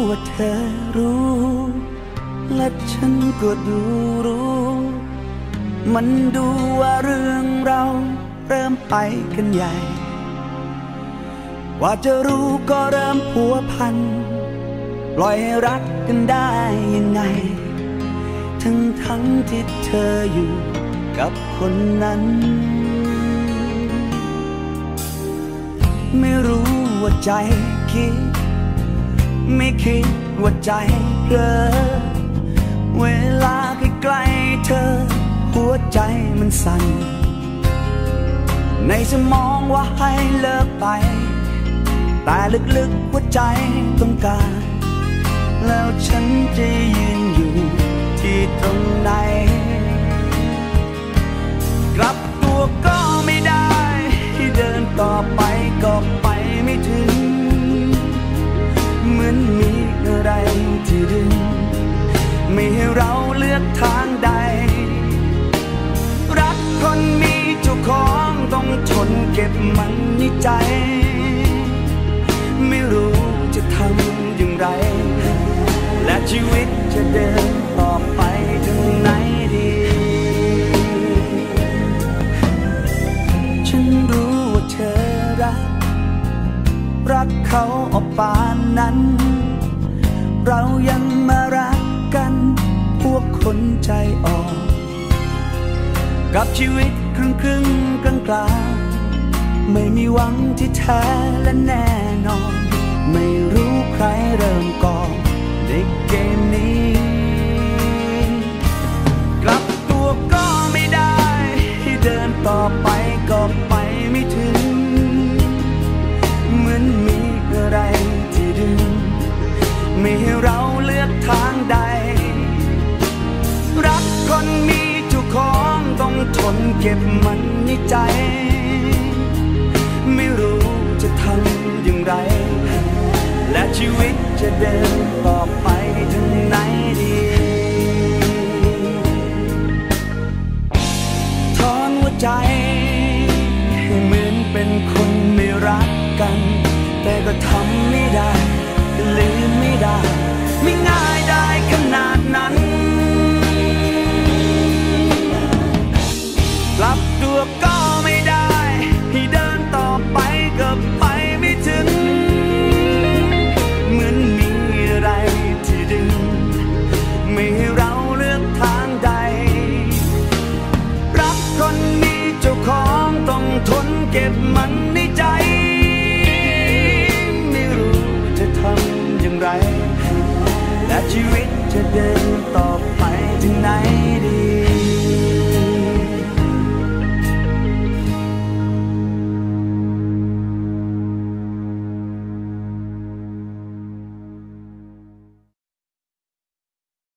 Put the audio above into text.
ว่าเธอรู้และฉันก็ดูรู้มันดูว่าเรื่องเราเริ่มไปกันใหญ่ว่าจะรู้ก็เริ่มพัวพันปล่อยให้รักกันได้ยังไงทั้งที่เธออยู่กับคนนั้นไม่รู้ว่าใจคิดไม่คิดว่าใจเผลอเวลาใกล้ๆเธอหัวใจมันสั่นในสมองว่าให้เลิกไปแต่ลึกๆหัวใจต้องการแล้วฉันจะยืนอยู่ที่ตรงไหนกลับตัวก็ไม่ได้ที่เดินต่อไปก็ไปไม่ถึงเหมือนมีอะไรที่ดึงไม่ให้เราเลือกทางใดรักคนมีเจ้าของต้องทนเก็บมันในใจไม่รู้จะทำอย่างไรและชีวิตจะเดินต่อไปถึงไหนดีฉันรู้ว่าเธอรักเขาออกป่านนั้นเรายังมารักกันพวกคนใจอ่อนกับชีวิตครึ่งกลางไม่มีหวังที่แท้และแน่นอนไม่รู้ใครเริ่มก่อนในเกมนี้กลับตัวก็ไม่ได้ที่เดินต่อไปก็ไปไม่ถึงเหมือนมีอะไรที่ดึงไม่ให้เราเลือกทางใดรักคนมีเจ้าของต้องทนเก็บมันในใจไม่รู้จะทำอย่างไรและชีวิตจะเดินต่อไปถึงไหนดีถอนหัวใจให้เหมือนเป็นคนไม่รักกันแต่ก็ทำไม่ได้ลืมไม่ได้ไม่ง่ายได้ขนาดนั้นกลับตัวก็ไม่ได้ที่เดินต่อไปก็ไปไม่ถึงเหมือนมีอะไรที่ดึงไม่ให้เราเลือกทางใดรักคนมีเจ้าของต้องทนเก็บมันในใจไม่รู้จะทำอย่างไรและชีวิตจะเดินต่อ